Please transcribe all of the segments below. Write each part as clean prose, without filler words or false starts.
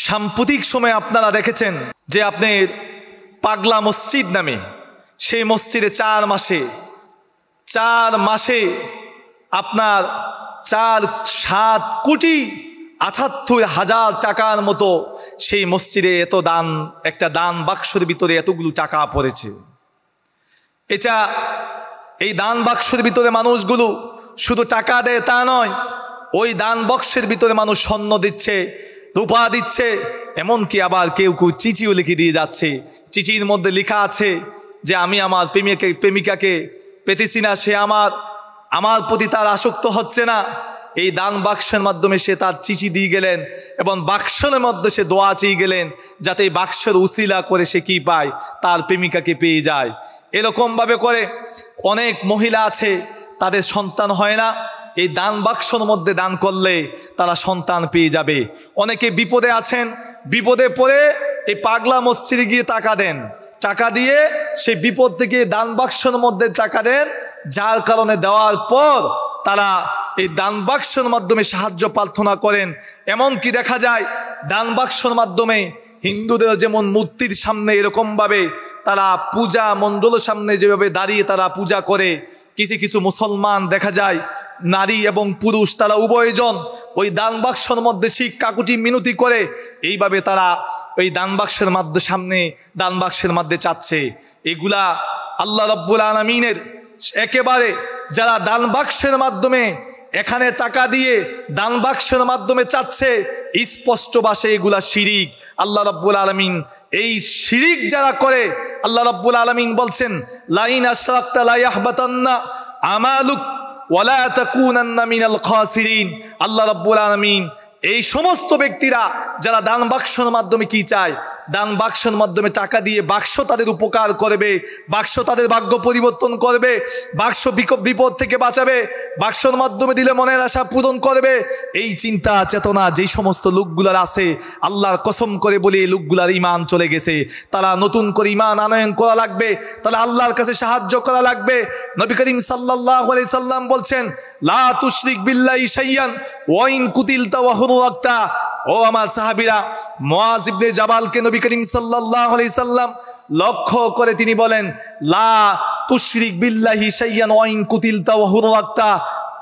সাম্প্রতিক সময়ে আপনারা দেখেছেন যে আপনার পাগলা মসজিদ নামে সেই মসজিদে 4 মাসে আপনার 7 কোটি 78,000 টাকার মতো সেই মসজিদে এত দান, একটা দান বাক্সের ভিতরে এতগুলো টাকা পড়েছে। এই দান বাক্সের ভিতরে মানুষগুলো শুধু টাকা দেয় তা নয়, ওই দান বক্সের ভিতরে মানুষ স্বর্ণ দিচ্ছে, রূপা দিচ্ছে, এমনকি আবার কেউ কেউ চিঠিও লিখে দিয়ে যাচ্ছে। চিঠির মধ্যে লেখা আছে যে আমি আমার প্রেমিকাকে পেতেছি না, সে আমার প্রতি তার আসক্ত হচ্ছে না। এই দান বাক্সের মাধ্যমে সে তার চিঠি দিয়ে গেলেন এবং বাক্সের মধ্যে সে দোয়া চেয়ে গেলেন যাতে এই বাক্সের উসিলা করে সে কি পায়, তার প্রেমিকাকে পেয়ে যায়। এরকমভাবে করে অনেক মহিলা আছে তাদের সন্তান হয় না, এই দান বাক্সের মধ্যে দান করলে তারা সন্তান পেয়ে যাবে। অনেকে বিপদে আছেন, বিপদে পড়ে এই পাগলা মসজিদে গিয়ে টাকা দেন, টাকা দিয়ে সেই বিপদ থেকে দান বাক্সের মধ্যে টাকা দেন, যার কারণে দেওয়ার পর তারা এই দান বাক্সের মাধ্যমে সাহায্য প্রার্থনা করেন। এমনকি দেখা যায় দান বাক্সের মাধ্যমে হিন্দুদের যেমন মূর্তির সামনে এরকমভাবে তারা পূজা মণ্ডলের সামনে যেভাবে দাঁড়িয়ে তারা পূজা করে, কিছু মুসলমান দেখা যায় নারী এবং পুরুষ তারা উভয়জন ওই দান বাক্সের মধ্যে শিখ কাকুটি মিনতি করে এইভাবে তারা ওই দান বাক্সের সামনে দান বাক্সের মধ্যে চাচ্ছে। এগুলা আল্লাহ রাব্বুল আলামিনের একেবারে যারা দান বাক্সের মাধ্যমে এখানে টাকা দিয়ে দান বাক্সের মাধ্যমে চাচ্ছে, স্পষ্ট ভাষায় এগুলা শিরিক। আল্লাহ রাব্বুল আলামিন এই শিরিক যারা করে, আল্লাহ রাব্বুল আলামিন বলছেন লাইন আশরাকতা লা ইয়াহবাতান্না আমালুক ওয়া লা তাকুনান্না মিনাল খাসিরিন। আল্লাহ রাব্বুল আলামিন এই সমস্ত ব্যক্তিরা যারা দান বাক্সের মাধ্যমে কি চায়, দান বাক্সের মাধ্যমে টাকা দিয়ে বাক্স তাদের উপকার করবে, বাক্স তাদের ভাগ্য পরিবর্তন করবে, বাক্স বিপদ থেকে বাঁচাবে, বাক্সের মাধ্যমে দিলে মনের আশা পূরণ করবে, এই চিন্তা চেতনা যেই সমস্ত লোকগুলার আছে, আল্লাহর কসম করে বলে এই লোকগুলার ঈমান চলে গেছে। তারা নতুন করে ঈমান আনয়ন করা লাগবে, তারা আল্লাহর কাছে সাহায্য করা লাগবে। নবী করিম সাল্লাল্লাহু আলাইহি সাল্লাম বলছেন লা তুশরিক বিল্লাহি শাইয়ান ওয়া ইন কুতিলতা ওয়া হুরওয়াক্তা। ও আমার সাহাবীরা, মুআজ ইবনে জাবালকে নবী করিম সাল্লাল্লাহু আলাইহি সাল্লাম লক্ষ্য করে তিনি বলেন লা তুশরিক বিল্লাহি শাইয়ান ওয়া ইন কুতিলতা ওয়া হুরওয়াক্তা।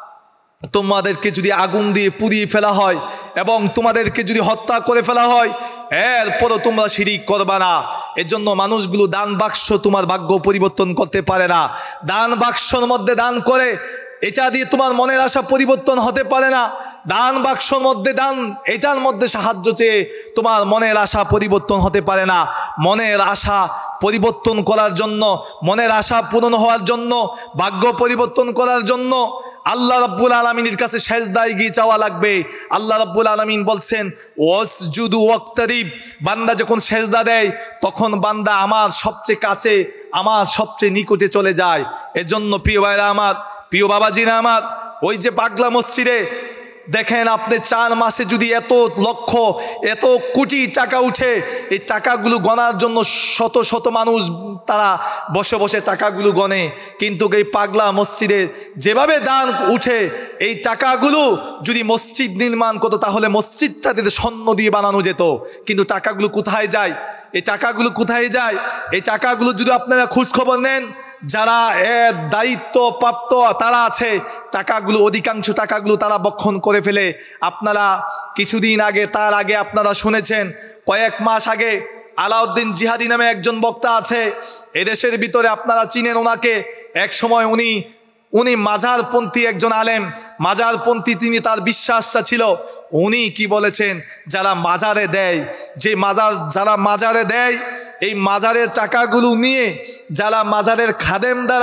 তোমাদেরকে যদি আগুন দিয়ে পুড়িয়ে ফেলা হয় এবং তোমাদেরকে যদি হত্যা করে ফেলা হয়, এরপরও তোমরা শিরিক করবা না। এর জন্য মানুষগুলো দান বাক্স তোমার ভাগ্য পরিবর্তন করতে পারে না। দান বাক্সের মধ্যে দান করে এটা দিয়ে তোমার মনের আশা পরিবর্তন হতে পারে না। দান বাক্সের মধ্যে দান, এটার মধ্যে সাহায্য চেয়ে তোমার মনের আশা পরিবর্তন হতে পারে না। মনের আশা পরিবর্তন করার জন্য, মনের আশা পূরণ হওয়ার জন্য, ভাগ্য পরিবর্তন করার জন্য আল্লাহ রাব্বুল আলামিনের কাছে সেজদায় গিয়ে চাওয়া লাগবে। আল্লাহ রাব্বুল আলামিন বলছেন ওয়াসজুদু ওয়াক্তারিব। বান্দা যখন সেজদা দেয় তখন বান্দা আমার সবচেয়ে কাছে, আমার সবচেয়ে নিকটে চলে যায়। এজন্য প্রিয় ভাইরা আমার, প্রিয় বাবাজিরা আমার, ওই যে পাগলা মসজিদে দেখেন আপনি 4 মাসে যদি এত লক্ষ এত কোটি টাকা উঠে, এই টাকাগুলো গণার জন্য শত শত মানুষ তারা বসে বসে টাকাগুলো গণে, কিন্তু এই পাগলা মসজিদে যেভাবে দান উঠে, এই টাকাগুলো যদি মসজিদ নির্মাণ করতো তাহলে মসজিদটা স্বর্ণ দিয়ে বানানো যেত। কিন্তু টাকাগুলো কোথায় যায়? এই টাকাগুলো কোথায় যায়? এই টাকাগুলো যদি আপনারা খোঁজখবর নেন, যারা দায়িত্ব প্রাপ্ত তারা আছে, টাকাগুলো অধিকাংশ টাকাগুলো তারা বক্ষণ করে ফেলে। আপনারা কিছুদিন আগে, তার আগে আপনারা শুনেছেন, কয়েক মাস আগে আলাউদ্দিন জিহাদি নামে একজন বক্তা আছে এদেশের ভিতরে, আপনারা চিনেন ওনাকে। এক সময় উনি মাজারপন্থী একজন আলেম, মাজারপন্থী তিনি, তার বিশ্বাসটা ছিল। উনি কি বলেছেন, যারা মাজারে দেয়, যারা মাজারে দেয়, এই মাজারের টাকাগুলো নিয়ে যারা মাজারের খাদেমদার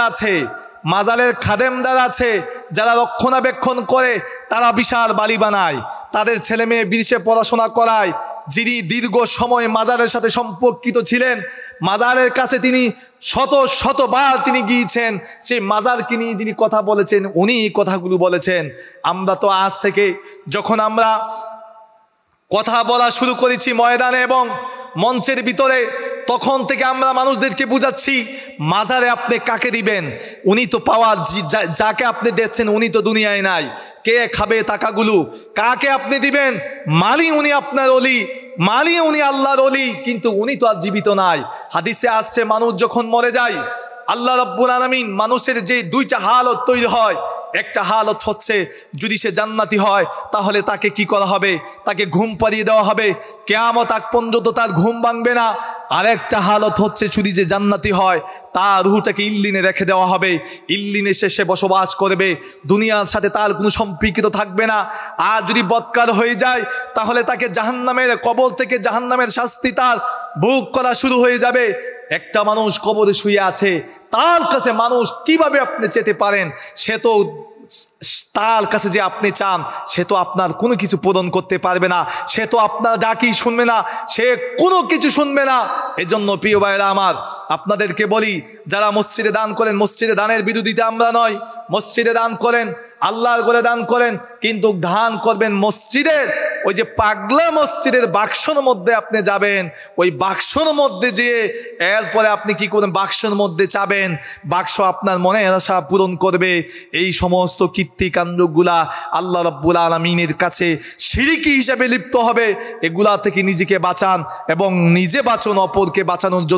আছে, যারা রক্ষণাবেক্ষণ করে, তারা বিশাল বাড়ি বানায়, তাদের ছেলে মেয়ে বিদেশে পড়াশোনা করায়। যিনি দীর্ঘ সময় মাজারের সাথে সম্পর্কিত ছিলেন, মাজারের কাছে তিনি শতবার তিনি গিয়েছেন, সেই মাজারকে নিয়ে যিনি কথা বলেছেন, উনি কথাগুলো বলেছেন। আমরা তো আজ থেকে যখন আমরা কথা বলা শুরু করেছি ময়দানে এবং মঞ্চের ভিতরে, তখন থেকে আমরা মানুষদেরকে বুঝাচ্ছি মাজারে আপনি কাকে দিবেন, উনি তো পাওয়ার, যাকে আপনি দিচ্ছেন উনি তো দুনিয়ায় নাই, কে খাবে টাকাগুলো, কাকে আপনি দিবেন, মালি উনি আপনার অলি, মালি উনি আল্লাহর অলি, কিন্তু উনি তো আর জীবিত নাই। হাদিসে আসছে মানুষ যখন মরে যায় আল্লাহ রাব্বুল আলামিন মানুষের যে দুইটা হালত তৈরি হয়, একটা হালত হচ্ছে যদি সে জান্নাতি হয় তাহলে তাকে কি করা হবে, তাকে ঘুম পাড়িয়ে দেওয়া হবে, কিয়ামত আগ পর্যন্ত তার ঘুম ভাঙবে না। আর একটা হালত হচ্ছে যদি যে জান্নাতি হয় তার রূহটাকে ইল্লিনে রেখে দেওয়া হবে, ইল্লিনে সে বসবাস করবে, দুনিয়ার সাথে তার কোনো সম্পৃক্ত থাকবে না। আর যদি বদকার হয়ে যায় তাহলে তাকে জাহান্নামের কবর থেকে জাহান্নামের শাস্তি তার ভোগ করা শুরু হয়ে যাবে। একটা মানুষ কবরে শুয়ে আছে, তার কাছে মানুষ কিভাবে আপনি যেতে পারেন, সে তো তার কাছে যে আপনি চান সে তো আপনার কোনো কিছু প্রদান করতে পারবে না, সে তো আপনার ডাকি শুনবে না, সে কোনো কিছু শুনবে না। এজন্য প্রিয় ভাইরা আমার, আপনাদেরকে বলি যারা মসজিদে দান করেন, মসজিদে দানের বিরোধিতা আমরা নয়, মসজিদে দান করেন, আল্লাহর ঘরে দান করেন, কিন্তু দান করবেন মসজিদের ওই যে পাগলা মসজিদের বাক্সর মধ্যে আপনি যাবেন, ওই বাক্সর মধ্যে যেয়ে এরপরে আপনি কি করবেন, বাক্সর মধ্যে চাবেন, বাক্স আপনার মনে আশা পূরণ করবে। এই সমস্ত কীর্তিকাণ্ডগুলা আল্লাহ রাব্বুল আলামিনের কাছে শিরকি হিসেবে লিপ্ত হবে। এগুলা থেকে নিজেকে বাঁচান এবং নিজে বাঁচুন, অপরকে বাঁচানোর জন্য